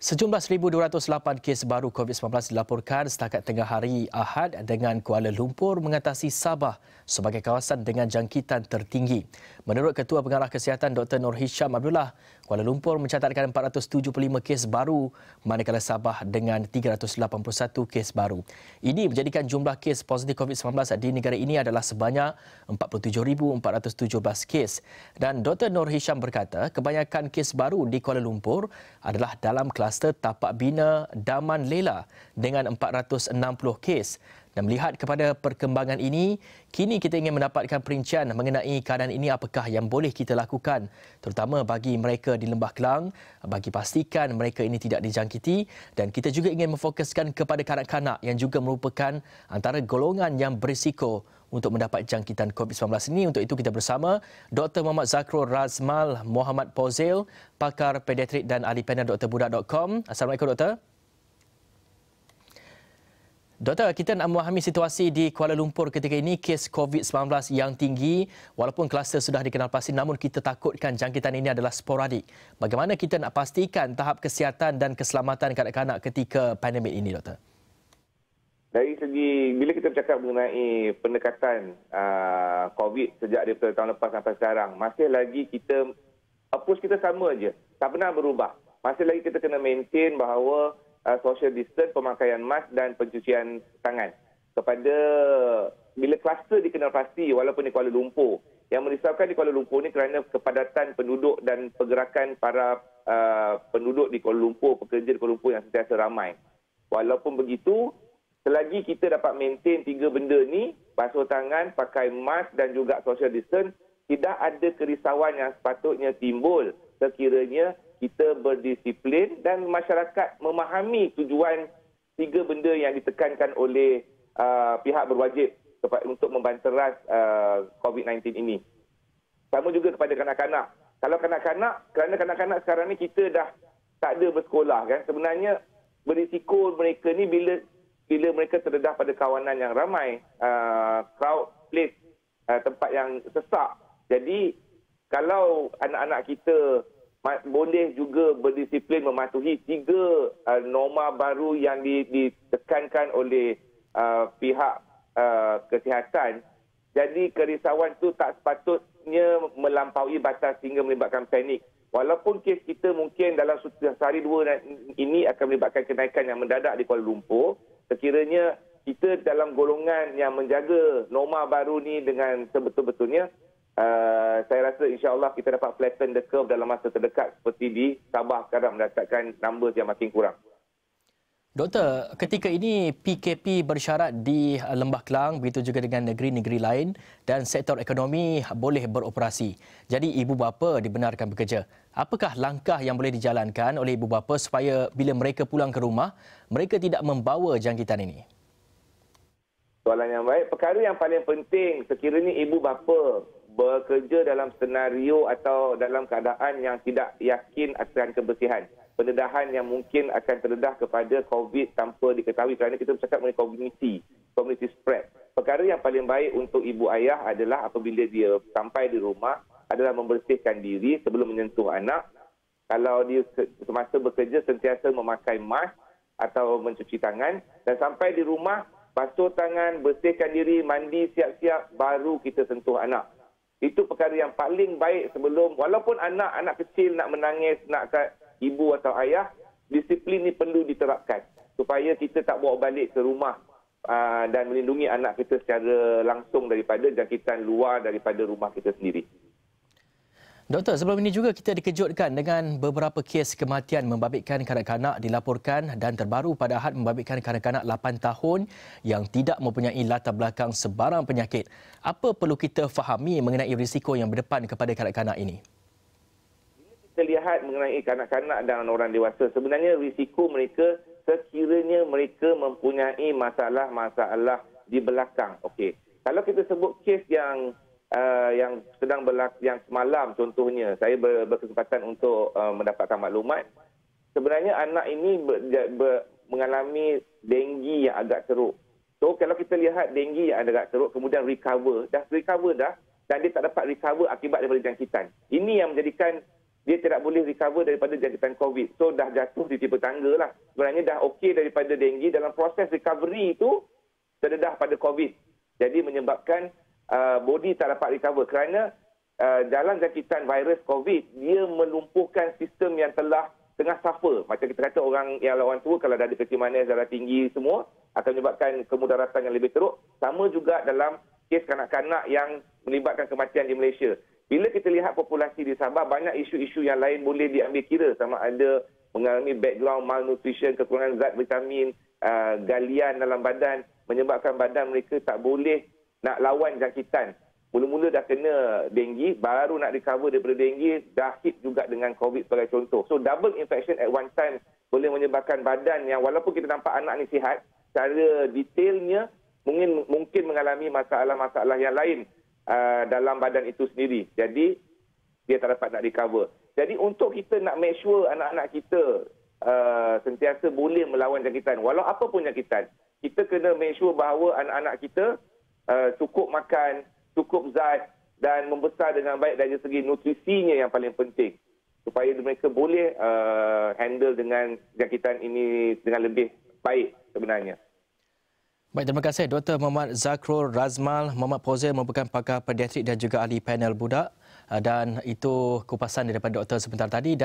Sejumlah 1,208 kes baru COVID-19 dilaporkan setakat tengah hari Ahad dengan Kuala Lumpur mengatasi Sabah sebagai kawasan dengan jangkitan tertinggi. Menurut Ketua Pengarah Kesihatan Dr. Nur Hisham Abdullah, Kuala Lumpur mencatatkan 475 kes baru manakala Sabah dengan 381 kes baru. Ini menjadikan jumlah kes positif COVID-19 di negara ini adalah sebanyak 47,417 kes. Dan Dr. Nur Hisham berkata kebanyakan kes baru di Kuala Lumpur adalah dalam kluster tapak bina Daman Lela dengan 460 kes. Dan melihat kepada perkembangan ini, kini kita ingin mendapatkan perincian mengenai keadaan ini apakah yang boleh kita lakukan, terutama bagi mereka di Lembah Kelang, bagi pastikan mereka ini tidak dijangkiti, dan kita juga ingin memfokuskan kepada kanak-kanak yang juga merupakan antara golongan yang berisiko untuk mendapat jangkitan COVID-19 ini. Untuk itu kita bersama Dr. Muhammad Zakrul Razmal Muhammad Pozel, pakar pediatrik dan ahli panel drbudak.com. Assalamualaikum Doktor. Doktor, kita nak memahami situasi di Kuala Lumpur ketika ini, kes COVID-19 yang tinggi. Walaupun kluster sudah dikenal pasti, namun kita takutkan jangkitan ini adalah sporadik. Bagaimana kita nak pastikan tahap kesihatan dan keselamatan kanak-kanak ketika pandemik ini, Doktor? Dari segi, bila kita bercakap mengenai pendekatan COVID sejak daripada tahun lepas sampai sekarang, masih lagi kita, approach kita sama aja, tak pernah berubah. Masih lagi kita kena maintain bahawa social distance, pemakaian mask dan pencucian tangan. Kepada bila kluster dikenal pasti walaupun di Kuala Lumpur. Yang merisaukan di Kuala Lumpur ni kerana kepadatan penduduk dan pergerakan para penduduk di Kuala Lumpur, pekerja di Kuala Lumpur yang sentiasa ramai. Walaupun begitu, selagi kita dapat maintain tiga benda ni, basuh tangan, pakai mask dan juga social distance, tidak ada kerisauan yang sepatutnya timbul sekiranya kita berdisiplin dan masyarakat memahami tujuan tiga benda yang ditekankan oleh pihak berwajib untuk membanteras COVID-19 ini. Sama juga kepada kanak-kanak. Kalau kanak-kanak, kerana kanak-kanak sekarang ni kita dah tak ada bersekolah kan. Sebenarnya berisiko mereka ni bila mereka terdedah pada kawanan yang ramai, crowd place, tempat yang sesak. Jadi kalau anak-anak kita boleh juga berdisiplin mematuhi tiga norma baru yang ditekankan oleh pihak kesihatan. Jadi kerisauan itu tak sepatutnya melampaui batas hingga melibatkan panik. Walaupun kes kita mungkin dalam sehari dua ini akan melibatkan kenaikan yang mendadak di Kuala Lumpur, sekiranya kita dalam golongan yang menjaga norma baru ni dengan sebetul-betulnya, saya rasa insya-Allah kita dapat flatten the curve dalam masa terdekat seperti di Sabah sekarang mendapatkan numbers yang makin kurang. Doktor, ketika ini PKP bersyarat di Lembah Kelang, begitu juga dengan negeri-negeri lain dan sektor ekonomi boleh beroperasi. Jadi ibu bapa dibenarkan bekerja. Apakah langkah yang boleh dijalankan oleh ibu bapa supaya bila mereka pulang ke rumah, mereka tidak membawa jangkitan ini? Soalan yang baik. Perkara yang paling penting sekiranya ibu bapa bekerja dalam senario atau dalam keadaan yang tidak yakin akan kebersihan. Pendedahan yang mungkin akan terdedah kepada COVID tanpa diketahui kerana kita bercakap mengenai community spread. Perkara yang paling baik untuk ibu ayah adalah apabila dia sampai di rumah adalah membersihkan diri sebelum menyentuh anak. Kalau dia semasa bekerja sentiasa memakai mask atau mencuci tangan dan sampai di rumah basuh tangan, bersihkan diri, mandi siap-siap baru kita sentuh anak. Itu perkara yang paling baik sebelum, walaupun anak kecil nak menangis, nak kat ibu atau ayah, disiplin ni perlu diterapkan. Supaya kita tak bawa balik ke rumah dan melindungi anak kita secara langsung daripada jangkitan luar daripada rumah kita sendiri. Doktor, sebelum ini juga kita dikejutkan dengan beberapa kes kematian membabitkan kanak-kanak dilaporkan dan terbaru pada Ahad membabitkan kanak-kanak 8 tahun yang tidak mempunyai latar belakang sebarang penyakit. Apa perlu kita fahami mengenai risiko yang berdepan kepada kanak-kanak ini? Kita lihat mengenai kanak-kanak dan orang dewasa, sebenarnya risiko mereka sekiranya mereka mempunyai masalah-masalah di belakang. Okey. Kalau kita sebut kes yang sedang berlaku, yang semalam contohnya, saya berkesempatan untuk mendapatkan maklumat. Sebenarnya anak ini mengalami denggi yang agak teruk. So kalau kita lihat denggi yang agak teruk, kemudian recover dah, dan dia tak dapat recover akibat daripada jangkitan. Ini yang menjadikan dia tidak boleh recover daripada jangkitan COVID. So dah jatuh di tipe tangga lah. Sebenarnya dah okey daripada denggi, dalam proses recovery itu terdedah pada COVID. Jadi menyebabkan body tak dapat recover kerana dalam jangkitan virus COVID, dia melumpuhkan sistem yang telah tengah suffer. Macam kita kata orang yang lawan tua kalau dah ada kecil manis, darah tinggi semua, akan menyebabkan kemudaratan yang lebih teruk. Sama juga dalam kes kanak-kanak yang melibatkan kematian di Malaysia. Bila kita lihat populasi di Sabah, banyak isu-isu yang lain boleh diambil kira, sama ada mengalami background malnutrition, kekurangan zat vitamin, galian dalam badan, menyebabkan badan mereka tak boleh nak lawan jangkitan. Mula-mula dah kena denggi, baru nak recover daripada denggi, dah hit juga dengan COVID sebagai contoh. So double infection at one time boleh menyebabkan badan yang walaupun kita nampak anak ni sihat, secara detailnya mungkin mengalami masalah-masalah yang lain dalam badan itu sendiri. Jadi dia tak dapat nak recover. Jadi untuk kita nak make sure anak-anak kita sentiasa boleh melawan jangkitan, walau apa pun jangkitan, kita kena make sure bahawa anak-anak kita cukup makan, cukup zat dan membesar dengan baik dari segi nutrisinya yang paling penting, supaya mereka boleh handle dengan jangkitan ini dengan lebih baik sebenarnya. Baik, terima kasih Dr. Muhammad Zakrul Razmal. Muhammad Fauzil merupakan pakar pediatrik dan juga ahli panel budak. Dan itu kupasan daripada doktor sebentar tadi.